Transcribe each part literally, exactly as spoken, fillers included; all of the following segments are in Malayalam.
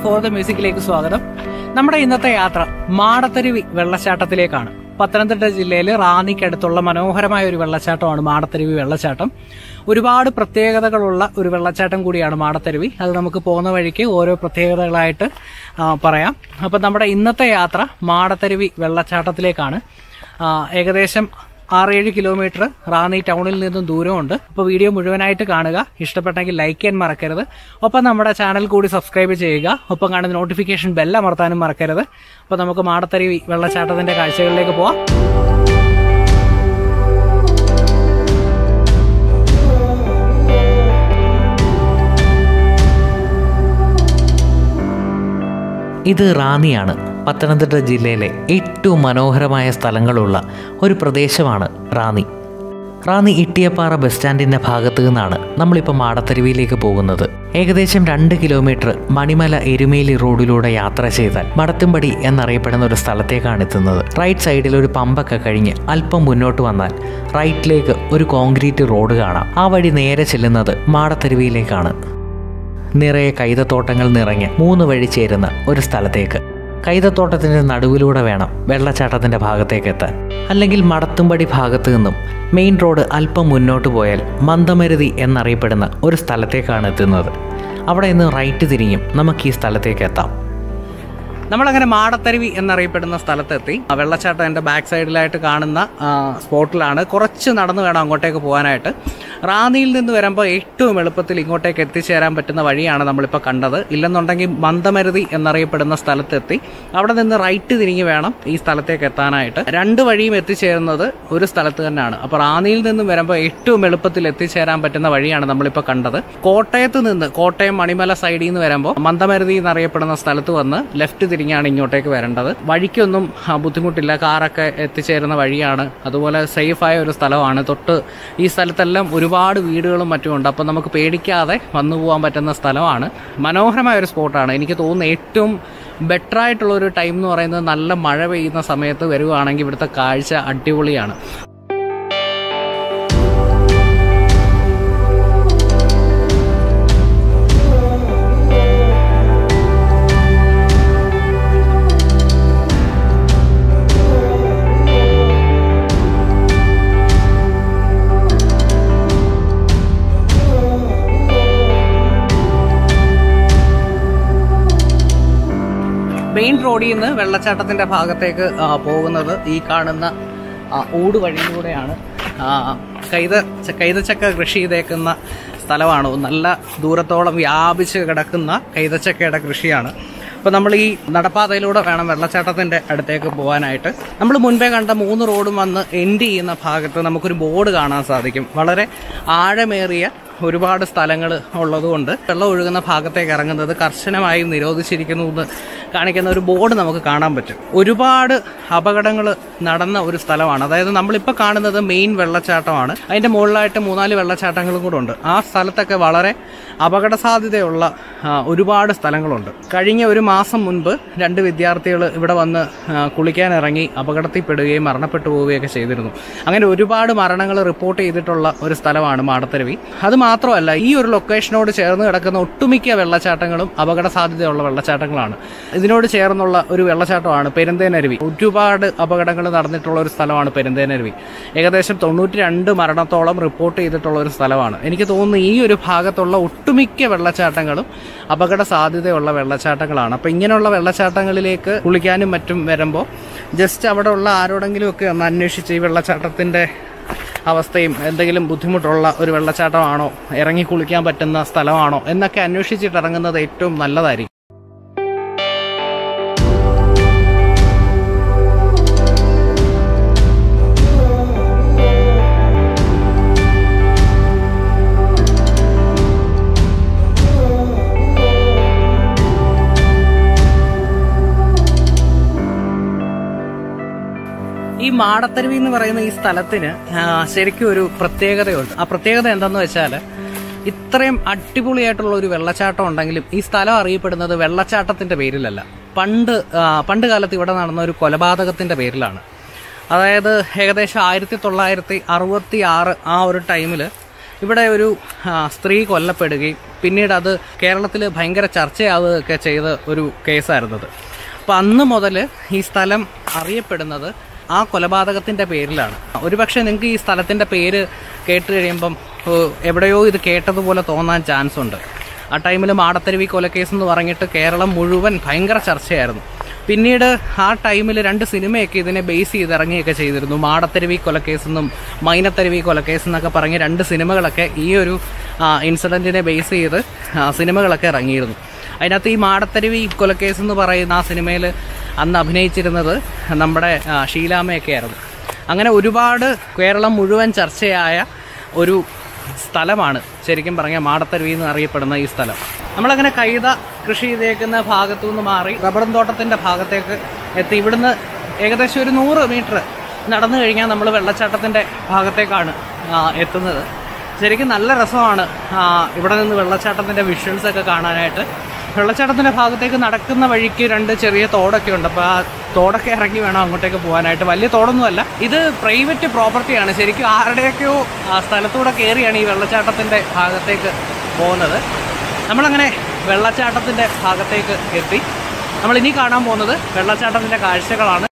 ഫോർ ദ മ്യൂസിക്കിലേക്ക് സ്വാഗതം. നമ്മുടെ ഇന്നത്തെ യാത്ര മാടത്തരുവി വെള്ളച്ചാട്ടത്തിലേക്കാണ്. പത്തനംതിട്ട ജില്ലയിലെ റാന്നിക്കടുത്തുള്ള മനോഹരമായ ഒരു വെള്ളച്ചാട്ടമാണ് മാടത്തരുവി വെള്ളച്ചാട്ടം. ഒരുപാട് പ്രത്യേകതകളുള്ള ഒരു വെള്ളച്ചാട്ടം കൂടിയാണ് മാടത്തരുവി. അത് നമുക്ക് പോകുന്ന വഴിക്ക് ഓരോ പ്രത്യേകതകളായിട്ട് പറയാം. അപ്പം നമ്മുടെ ഇന്നത്തെ യാത്ര മാടത്തരുവി വെള്ളച്ചാട്ടത്തിലേക്കാണ്. ഏകദേശം ആറേഴ് കിലോമീറ്റർ റാന്നി ടൗണിൽ നിന്നും ദൂരമുണ്ട്. അപ്പോൾ വീഡിയോ മുഴുവനായിട്ട് കാണുക. ഇഷ്ടപ്പെട്ടെങ്കിൽ ലൈക്ക് ചെയ്യാൻ മറക്കരുത്. ഒപ്പം നമ്മുടെ ചാനൽ കൂടി സബ്സ്ക്രൈബ് ചെയ്യുക. ഒപ്പം കാണുന്ന നോട്ടിഫിക്കേഷൻ ബെൽ അമർത്താനും മറക്കരുത്. അപ്പോൾ നമുക്ക് മാടത്തരുവി വെള്ളച്ചാട്ടത്തിന്റെ കാഴ്ചകളിലേക്ക് പോവാം. ഇത് റാന്നിയാണ്. പത്തനംതിട്ട ജില്ലയിലെ ഏറ്റവും മനോഹരമായ സ്ഥലങ്ങളുള്ള ഒരു പ്രദേശമാണ് റാന്നി. റാന്നി ഇട്ടിയപ്പാറ ബസ് സ്റ്റാൻഡിൻ്റെ ഭാഗത്തു നിന്നാണ് നമ്മളിപ്പോൾ മാടത്തരുവിയിലേക്ക് പോകുന്നത്. ഏകദേശം രണ്ട് കിലോമീറ്റർ മണിമല എരുമേലി റോഡിലൂടെ യാത്ര ചെയ്താൽ മടത്തുംപടി എന്നറിയപ്പെടുന്ന ഒരു സ്ഥലത്തേക്കാണ് എത്തുന്നത്. റൈറ്റ് സൈഡിൽ ഒരു പമ്പൊക്കെ കഴിഞ്ഞ് അല്പം മുന്നോട്ട് വന്നാൽ റൈറ്റിലേക്ക് ഒരു കോൺക്രീറ്റ് റോഡ് കാണാം. ആ വഴി നേരെ ചെല്ലുന്നത് മാടത്തരുവിയിലേക്കാണ്. നിറയെ കൈതത്തോട്ടങ്ങൾ നിറഞ്ഞ് മൂന്ന് വഴി ചേരുന്ന ഒരു സ്ഥലത്തേക്ക്. കൈതത്തോട്ടത്തിൻ്റെ നടുവിലൂടെ വേണം വെള്ളച്ചാട്ടത്തിൻ്റെ ഭാഗത്തേക്ക് എത്താൻ. അല്ലെങ്കിൽ മടത്തുംപടി ഭാഗത്തു നിന്നും മെയിൻ റോഡ് അല്പം മുന്നോട്ട് പോയാൽ മന്ദമരുതി എന്നറിയപ്പെടുന്ന ഒരു സ്ഥലത്തേക്കാണ് എത്തുന്നത്. അവിടെ നിന്ന് റൈറ്റ് തിരിഞ്ഞും നമുക്ക് ഈ സ്ഥലത്തേക്ക് എത്താം. നമ്മളങ്ങനെ മാടത്തരുവി എന്നറിയപ്പെടുന്ന സ്ഥലത്തെത്തി. വെള്ളച്ചാട്ടം എൻ്റെ ബാക്ക് സൈഡിലായിട്ട് കാണുന്ന സ്പോട്ടിലാണ്. കുറച്ച് നടന്നു വേണം അങ്ങോട്ടേക്ക് പോകാനായിട്ട്. റാന്നിയിൽ നിന്ന് വരുമ്പോൾ ഏറ്റവും എളുപ്പത്തിൽ ഇങ്ങോട്ടേക്ക് എത്തിച്ചേരാൻ പറ്റുന്ന വഴിയാണ് നമ്മളിപ്പോൾ കണ്ടത്. ഇല്ലെന്നുണ്ടെങ്കിൽ മന്ദമരുതി എന്നറിയപ്പെടുന്ന സ്ഥലത്തെത്തി അവിടെ നിന്ന് റൈറ്റ് തിരിഞ്ഞ് വേണം ഈ സ്ഥലത്തേക്ക് എത്താനായിട്ട്. രണ്ട് വഴിയും എത്തിച്ചേരുന്നത് ഒരു സ്ഥലത്ത് തന്നെയാണ്. അപ്പോൾ റാന്നിയിൽ നിന്നും വരുമ്പോൾ ഏറ്റവും എളുപ്പത്തിൽ എത്തിച്ചേരാൻ പറ്റുന്ന വഴിയാണ് നമ്മളിപ്പോൾ കണ്ടത്. കോട്ടയത്ത് നിന്ന്, കോട്ടയം മണിമല സൈഡിൽ നിന്ന് വരുമ്പോൾ മന്ദമരുതി എന്നറിയപ്പെടുന്ന സ്ഥലത്ത് വന്ന് ലെഫ്റ്റ് തിരിഞ്ഞാണ് ഇങ്ങോട്ടേക്ക് വരേണ്ടത്. വഴിക്കൊന്നും ബുദ്ധിമുട്ടില്ല, കാറൊക്കെ എത്തിച്ചേരുന്ന വഴിയാണ്. അതുപോലെ സേഫായ ഒരു സ്ഥലമാണ്. തൊട്ട് ഈ സ്ഥലത്തെല്ലാം ഒരുപാട് വീടുകളും മറ്റുമുണ്ട്. അപ്പം നമുക്ക് പേടിക്കാതെ വന്നു പോകാൻ പറ്റുന്ന സ്ഥലമാണ്. മനോഹരമായ ഒരു സ്പോട്ടാണ്. എനിക്ക് തോന്നുന്നു ഏറ്റവും ബെറ്റർ ആയിട്ടുള്ളൊരു ടൈം എന്ന് പറയുന്നത് നല്ല മഴ പെയ്യുന്ന സമയത്ത് വരുവാണെങ്കിൽ ഇവിടുത്തെ കാഴ്ച അടിപൊളിയാണ്. മെയിൻ റോഡിൽ നിന്ന് വെള്ളച്ചാട്ടത്തിന്റെ ഭാഗത്തേക്ക് പോകുന്നത് ഈ കാണുന്ന ഊട് വഴിയിലൂടെയാണ്. കൈത കൈതച്ചക്ക കൃഷി ചെയ്തേക്കുന്ന സ്ഥലമാണ്. നല്ല ദൂരത്തോളം വ്യാപിച്ച് കിടക്കുന്ന കൈതച്ചക്കയുടെ കൃഷിയാണ്. അപ്പോൾ നമ്മൾ ഈ നടപ്പാതയിലൂടെ വേണം വെള്ളച്ചാട്ടത്തിൻ്റെ അടുത്തേക്ക് പോകാനായിട്ട്. നമ്മൾ മുൻപേ കണ്ട മൂന്ന് റോഡും വന്ന് എൻഡ് ചെയ്യുന്ന ഭാഗത്ത് നമുക്കൊരു ബോർഡ് കാണാൻ സാധിക്കും. വളരെ ആഴമേറിയ ഒരുപാട് സ്ഥലങ്ങൾ ഉള്ളതുകൊണ്ട് വെള്ളം ഒഴുകുന്ന ഭാഗത്തേക്ക് ഇറങ്ങുന്നത് കർശനമായും നിരോധിച്ചിരിക്കുന്നു എന്ന് കാണിക്കുന്ന ഒരു ബോർഡ് നമുക്ക് കാണാൻ പറ്റും. ഒരുപാട് അപകടങ്ങൾ നടന്ന ഒരു സ്ഥലമാണ്. അതായത് നമ്മളിപ്പോൾ കാണുന്നത് മെയിൻ വെള്ളച്ചാട്ടമാണ്. അതിൻ്റെ മുകളിലായിട്ട് മൂന്നാല് വെള്ളച്ചാട്ടങ്ങളും കൂടെ ഉണ്ട്. ആ സ്ഥലത്തൊക്കെ വളരെ അപകട സാധ്യതയുള്ള ഒരുപാട് സ്ഥലങ്ങളുണ്ട്. കഴിഞ്ഞ ഒരു മാസം മുൻപ് രണ്ട് വിദ്യാർത്ഥികൾ ഇവിടെ വന്ന് കുളിക്കാനിറങ്ങി അപകടത്തിൽപ്പെടുകയും മരണപ്പെട്ടു പോവുകയൊക്കെ ചെയ്തിരുന്നു. അങ്ങനെ ഒരുപാട് മരണങ്ങൾ റിപ്പോർട്ട് ചെയ്തിട്ടുള്ള ഒരു സ്ഥലമാണ് മാടത്തരുവി. അത് മാത്രമല്ല, ഈ ഒരു ലൊക്കേഷനോട് ചേർന്ന് കിടക്കുന്ന ഒട്ടുമിക്ക വെള്ളച്ചാട്ടങ്ങളും അപകട സാധ്യതയുള്ള വെള്ളച്ചാട്ടങ്ങളാണ്. ഇതിനോട് ചേർന്നുള്ള ഒരു വെള്ളച്ചാട്ടമാണ് പെരുന്തേനരുവി. ഒരുപാട് അപകടങ്ങൾ നടന്നിട്ടുള്ള ഒരു സ്ഥലമാണ് പെരുന്തേനരുവി. ഏകദേശം തൊണ്ണൂറ്റി രണ്ട് മരണത്തോളം റിപ്പോർട്ട് ചെയ്തിട്ടുള്ള ഒരു സ്ഥലമാണ്. എനിക്ക് തോന്നുന്നു ഈ ഒരു ഭാഗത്തുള്ള ഒട്ടുമിക്ക വെള്ളച്ചാട്ടങ്ങളും അപകട സാധ്യതയുള്ള വെള്ളച്ചാട്ടങ്ങളാണ്. അപ്പോൾ ഇങ്ങനെയുള്ള വെള്ളച്ചാട്ടങ്ങളിലേക്ക് കുളിക്കാനും മറ്റും വരുമ്പോൾ ജസ്റ്റ് അവിടെ ഉള്ള ആരോടെങ്കിലും ഒക്കെ ഒന്ന് അന്വേഷിച്ച് ഈ വെള്ളച്ചാട്ടത്തിൻ്റെ അവസ്ഥയും എന്തെങ്കിലും ബുദ്ധിമുട്ടുള്ള ഒരു വെള്ളച്ചാട്ടമാണോ, ഇറങ്ങി കുളിക്കാൻ പറ്റുന്ന സ്ഥലമാണോ എന്നൊക്കെ അന്വേഷിച്ചിട്ട് ഇറങ്ങുന്നത് ഏറ്റവും നല്ലതായിരിക്കും. ഈ മാടത്തരുവി എന്ന് പറയുന്ന ഈ സ്ഥലത്തിന് ശരിക്കും ഒരു പ്രത്യേകതയുണ്ട്. ആ പ്രത്യേകത എന്താന്ന് വെച്ചാൽ ഇത്രയും അടിപൊളിയായിട്ടുള്ള ഒരു വെള്ളച്ചാട്ടം ഉണ്ടെങ്കിലും ഈ സ്ഥലം അറിയപ്പെടുന്നത് വെള്ളച്ചാട്ടത്തിന്റെ പേരിലല്ല. പണ്ട് പണ്ട് കാലത്ത് ഇവിടെ നടന്ന ഒരു കൊലപാതകത്തിന്റെ പേരിലാണ്. അതായത് ഏകദേശം ആയിരത്തി തൊള്ളായിരത്തി അറുപത്തി ആറ് ആ ഒരു ടൈമിൽ ഇവിടെ ഒരു സ്ത്രീ കൊല്ലപ്പെടുകയും പിന്നീട് അത് കേരളത്തിൽ ഭയങ്കര ചർച്ചയാവുകയൊക്കെ ചെയ്ത ഒരു കേസായിരുന്നത്. അപ്പോൾ അന്ന് മുതൽ ഈ സ്ഥലം അറിയപ്പെടുന്നത് ആ കൊലപാതകത്തിൻ്റെ പേരിലാണ്. ഒരുപക്ഷെ നിങ്ങൾക്ക് ഈ സ്ഥലത്തിൻ്റെ പേര് കേട്ട് കഴിയുമ്പം എവിടെയോ ഇത് കേട്ടതുപോലെ തോന്നാൻ ചാൻസ് ഉണ്ട്. ആ ടൈമിൽ മാടത്തരുവി കൊലക്കേസ് എന്ന് പറഞ്ഞിട്ട് കേരളം മുഴുവൻ ഭയങ്കര ചർച്ചയായിരുന്നു. പിന്നീട് ആ ടൈമിൽ രണ്ട് സിനിമയൊക്കെ ഇതിനെ ബേസ് ചെയ്ത് ഇറങ്ങിയൊക്കെ ചെയ്തിരുന്നു. മാടത്തരുവി കൊലക്കേസെന്നും മൈനത്തരുവി കൊലക്കേസ് എന്നൊക്കെ പറഞ്ഞ് രണ്ട് സിനിമകളൊക്കെ ഈ ഒരു ഇൻസിഡൻറ്റിനെ ബേസ് ചെയ്ത് സിനിമകളൊക്കെ ഇറങ്ങിയിരുന്നു. അതിനകത്ത് ഈ മാടത്തരുവി കൊലക്കേസ് എന്ന് പറയുന്ന ആ സിനിമയിൽ അന്ന് അഭിനയിച്ചിരുന്നത് നമ്മുടെ ഷീലാമ്മയൊക്കെ ആയിരുന്നു. അങ്ങനെ ഒരുപാട് കേരളം മുഴുവൻ ചർച്ചയായ ഒരു സ്ഥലമാണ് ശരിക്കും പറഞ്ഞാൽ മാടത്തരുവി എന്ന് അറിയപ്പെടുന്ന ഈ സ്ഥലം. നമ്മളങ്ങനെ കൈത കൃഷി ചെയ്തേക്കുന്ന ഭാഗത്തു നിന്ന് മാറി റബ്ബറും തോട്ടത്തിൻ്റെ ഭാഗത്തേക്ക് എത്തി. ഇവിടുന്ന് ഏകദേശം ഒരു നൂറ് മീറ്റർ നടന്നു കഴിഞ്ഞാൽ നമ്മൾ വെള്ളച്ചാട്ടത്തിൻ്റെ ഭാഗത്തേക്കാണ് എത്തുന്നത്. ശരിക്കും നല്ല രസമാണ് ഇവിടെ നിന്ന് വെള്ളച്ചാട്ടത്തിൻ്റെ വിഷ്വൽസൊക്കെ കാണാനായിട്ട്. വെള്ളച്ചാട്ടത്തിൻ്റെ ഭാഗത്തേക്ക് നടക്കുന്ന വഴിക്ക് രണ്ട് ചെറിയ തോടൊക്കെ ഉണ്ട്. അപ്പോൾ ആ തോടൊക്കെ ഇറങ്ങി വേണം അങ്ങോട്ടേക്ക് പോകാനായിട്ട്. വലിയ തോടൊന്നുമല്ല, ഇത് പ്രൈവറ്റ് പ്രോപ്പർട്ടിയാണ്. ശരിക്കും ആരുടെയൊക്കെയോ സ്ഥലത്തൂടെ കയറിയാണ് ഈ വെള്ളച്ചാട്ടത്തിൻ്റെ ഭാഗത്തേക്ക് പോകുന്നത്. നമ്മളങ്ങനെ വെള്ളച്ചാട്ടത്തിൻ്റെ ഭാഗത്തേക്ക് എത്തി. നമ്മളിനി കാണാൻ പോകുന്നത് വെള്ളച്ചാട്ടത്തിൻ്റെ കാഴ്ചകളാണ്.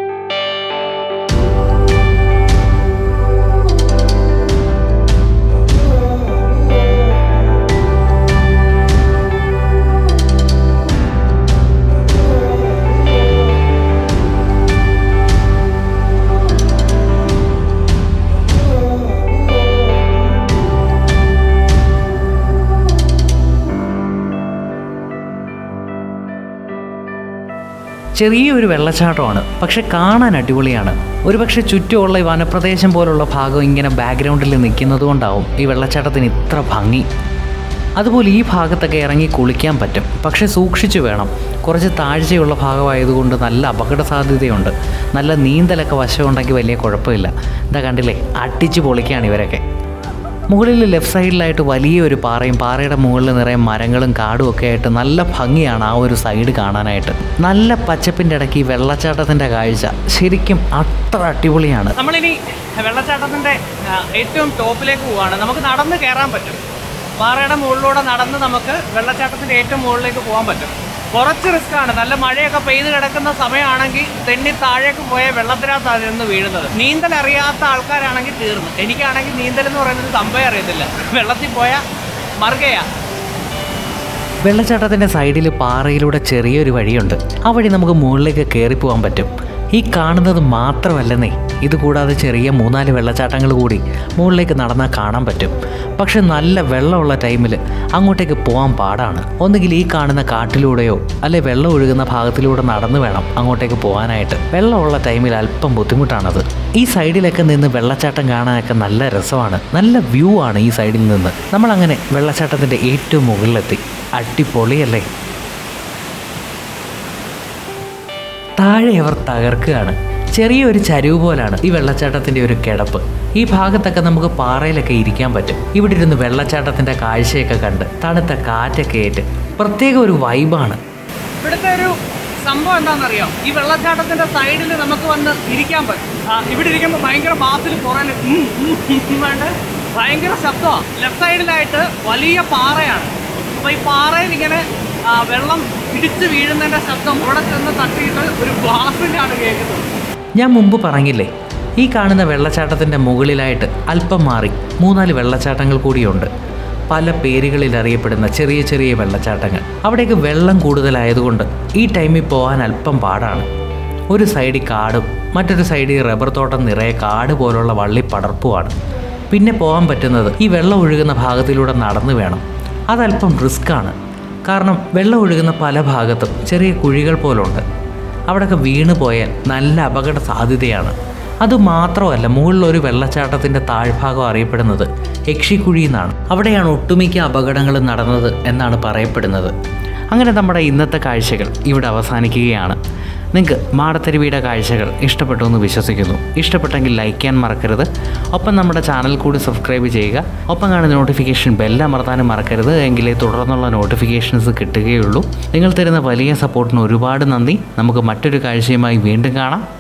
ചെറിയൊരു വെള്ളച്ചാട്ടമാണ്, പക്ഷെ കാണാൻ അടിപൊളിയാണ്. ഒരുപക്ഷെ ചുറ്റുമുള്ള ഈ വനപ്രദേശം പോലുള്ള ഭാഗം ഇങ്ങനെ ബാക്ക്ഗ്രൗണ്ടിൽ നിൽക്കുന്നത് കൊണ്ടാവും ഈ വെള്ളച്ചാട്ടത്തിന് ഇത്ര ഭംഗി. അതുപോലെ ഈ ഭാഗത്തൊക്കെ ഇറങ്ങി കുളിക്കാൻ പറ്റും, പക്ഷെ സൂക്ഷിച്ചു വേണം. കുറച്ച് താഴ്ചയുള്ള ഭാഗമായതുകൊണ്ട് നല്ല അപകട സാധ്യതയുണ്ട്. നല്ല നീന്തലൊക്കെ വശമുണ്ടെങ്കിൽ വലിയ കുഴപ്പമില്ല. എന്താ കണ്ടില്ലേ, അടിച്ച് പൊളിക്കുകയാണ് ഇവരൊക്കെ. മുകളിൽ ലെഫ്റ്റ് സൈഡിലായിട്ട് വലിയൊരു പാറയും പാറയുടെ മുകളിൽ നിറയെ മരങ്ങളും കാടും ഒക്കെ ആയിട്ട് നല്ല ഭംഗിയാണ് ആ ഒരു സൈഡ് കാണാനായിട്ട്. നല്ല പച്ചപ്പിൻ്റെ ഇടയ്ക്ക് ഈ വെള്ളച്ചാട്ടത്തിൻ്റെ കാഴ്ച ശരിക്കും അത്ര അടിപൊളിയാണ്. നമ്മളിനി വെള്ളച്ചാട്ടത്തിൻ്റെ ഏറ്റവും ടോപ്പിലേക്ക് പോവുകയാണ്. നമുക്ക് നടന്ന് കയറാൻ പറ്റും. പാറയുടെ മുകളിലൂടെ നടന്ന് നമുക്ക് വെള്ളച്ചാട്ടത്തിൻ്റെ ഏറ്റവും മുകളിലേക്ക് പോകാൻ പറ്റും. കുറച്ച് റിസ്ക്കാണ്. നല്ല മഴയൊക്കെ പെയ്ത് കിടക്കുന്ന സമയമാണെങ്കിൽ തെന്നി താഴേക്ക് പോയ വെള്ളത്തിനകത്താണ് നിന്ന് വീഴുന്നത്. നീന്തൽ അറിയാത്ത ആൾക്കാരാണെങ്കിൽ തീർന്നു. എനിക്കാണെങ്കിൽ നീന്തൽ എന്ന് പറയുന്നത് സംഭവം അറിയത്തില്ല. വെള്ളത്തിൽ പോയാൽ മറുകയാ. വെള്ളച്ചാട്ടത്തിൻ്റെ സൈഡിൽ പാറയിലൂടെ ചെറിയൊരു വഴിയുണ്ട്. ആ വഴി നമുക്ക് മുകളിലേക്ക് കയറി പോകാൻ പറ്റും. ഈ കാണുന്നത് മാത്രമല്ലെന്നേ, ഇതുകൂടാതെ ചെറിയ മൂന്നാല് വെള്ളച്ചാട്ടങ്ങൾ കൂടി മുകളിലേക്ക് നടന്നാൽ കാണാൻ പറ്റും. പക്ഷെ നല്ല വെള്ളമുള്ള ടൈമിൽ അങ്ങോട്ടേക്ക് പോകാൻ പാടാണ്. ഒന്നുകിൽ ഈ കാണുന്ന കാട്ടിലൂടെയോ അല്ലെ വെള്ളം ഒഴുകുന്ന ഭാഗത്തിലൂടെ നടന്നു വേണം അങ്ങോട്ടേക്ക് പോകാനായിട്ട്. വെള്ളമുള്ള ടൈമിൽ അല്പം ബുദ്ധിമുട്ടാണത്. ഈ സൈഡിലൊക്കെ നിന്ന് വെള്ളച്ചാട്ടം കാണാനൊക്കെ നല്ല രസമാണ്. നല്ല വ്യൂ ആണ് ഈ സൈഡിൽ നിന്ന്. നമ്മളങ്ങനെ വെള്ളച്ചാട്ടത്തിൻ്റെ ഏറ്റവും മുകളിലെത്തി. അടിപൊളിയല്ലേ. താഴെ അവർ തകർക്കുകയാണ്. ചെറിയൊരു ചരിവ് പോലാണ് ഈ വെള്ളച്ചാട്ടത്തിൻ്റെ ഒരു കിടപ്പ്. ഈ ഭാഗത്തൊക്കെ നമുക്ക് പാറയിലൊക്കെ ഇരിക്കാൻ പറ്റും. ഇവിടെ ഇരുന്ന് വെള്ളച്ചാട്ടത്തിൻ്റെ കാഴ്ചയൊക്കെ കണ്ട് തണുത്ത കാറ്റൊക്കെ ഏറ്റ് പ്രത്യേക ഒരു വൈബാണ്. ഇവിടുത്തെ ഒരു സംഭവം എന്താണെന്നറിയാം, ഈ വെള്ളച്ചാട്ടത്തിൻ്റെ സൈഡിൽ നമുക്ക് വന്ന് ഇരിക്കാൻ പറ്റും. ഇവിടെ ഇരിക്കുമ്പോൾ ഭയങ്കര ബാസിൽ കുറേ വേണ്ട ഭയങ്കര ശബ്ദമാണ്. ലെഫ്റ്റ് സൈഡിലായിട്ട് വലിയ പാറയാണ്. അപ്പോൾ ഈ പാറയിൽ ഇങ്ങനെ വെള്ളം ഇടിച്ച് വീഴുന്നതിൻ്റെ ശബ്ദം ഇവിടെ ചെന്ന് തട്ടിയിട്ട് ഒരു ഗ്ലാസിലാണ് കേൾക്കുന്നത്. ഞാൻ മുമ്പ് പറഞ്ഞില്ലേ, ഈ കാണുന്ന വെള്ളച്ചാട്ടത്തിൻ്റെ മുകളിലായിട്ട് അല്പം മാറി മൂന്നാല് വെള്ളച്ചാട്ടങ്ങൾ കൂടിയുണ്ട്. പല പേരുകളിൽ അറിയപ്പെടുന്ന ചെറിയ ചെറിയ വെള്ളച്ചാട്ടങ്ങൾ. അവിടേക്ക് വെള്ളം കൂടുതലായതുകൊണ്ട് ഈ ടൈമിൽ പോകാൻ അല്പം പാടാണ്. ഒരു സൈഡിൽ കാടും മറ്റൊരു സൈഡിൽ റബ്ബർ തോട്ടം നിറയെ കാട് പോലുള്ള വള്ളിപ്പടർപ്പുമാണ്. പിന്നെ പോകാൻ പറ്റുന്നത് ഈ വെള്ളം ഒഴുകുന്ന ഭാഗത്തിലൂടെ നടന്നു വേണം. അതല്പം റിസ്ക്കാണ്. കാരണം വെള്ളം ഒഴുകുന്ന പല ഭാഗത്തും ചെറിയ കുഴികൾ പോലുണ്ട്. അവിടെയൊക്കെ വീണ് പോയാൽ നല്ല അപകട സാധ്യതയാണ്. അതുമാത്രമല്ല, മുകളിലൊരു വെള്ളച്ചാട്ടത്തിൻ്റെ താഴ്ഭാഗം അറിയപ്പെടുന്നത് യക്ഷിക്കുഴി എന്നാണ്. അവിടെയാണ് ഒട്ടുമിക്ക അപകടങ്ങളും നടന്നത് എന്നാണ് പറയപ്പെടുന്നത്. അങ്ങനെ നമ്മുടെ ഇന്നത്തെ കാഴ്ചകൾ ഇവിടെ അവസാനിക്കുകയാണ്. നിങ്ങൾക്ക് മാടത്തരുവിയുടെ കാഴ്ചകൾ ഇഷ്ടപ്പെട്ടു എന്ന് വിശ്വസിക്കുന്നു. ഇഷ്ടപ്പെട്ടെങ്കിൽ ലൈക്ക് ചെയ്യാൻ മറക്കരുത്. ഒപ്പം നമ്മുടെ ചാനൽ കൂടി സബ്സ്ക്രൈബ് ചെയ്യുക. ഒപ്പം കാണുന്ന നോട്ടിഫിക്കേഷൻ ബെല്ലമർത്താനും മറക്കരുത്. എങ്കിലേ തുടർന്നുള്ള നോട്ടിഫിക്കേഷൻസ് കിട്ടുകയുള്ളൂ. നിങ്ങൾ തരുന്ന വലിയ സപ്പോർട്ടിന് ഒരുപാട് നന്ദി. നമുക്ക് മറ്റൊരു കാഴ്ചയുമായി വീണ്ടും കാണാം.